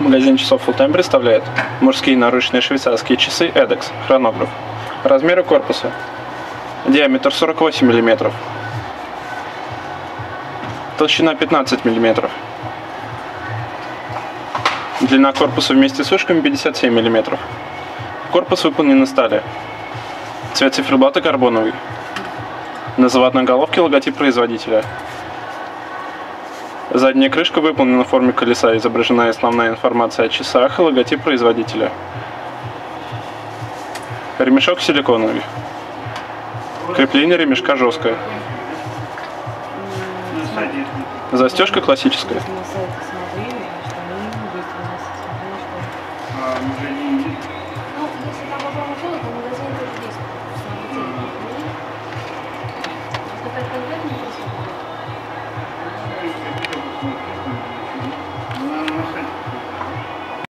Магазин часов Full Time представляет мужские наручные швейцарские часы Edex, хронограф. Размеры корпуса. Диаметр 48 мм. Толщина 15 мм. Длина корпуса вместе с ушками 57 мм. Корпус выполнен из стали. Цвет циферблата карбоновый. На заводной головке логотип производителя. Задняя крышка выполнена в форме колеса, изображена основная информация о часах и логотип производителя. Ремешок силиконовый. Крепление ремешка жесткое. Застежка классическая.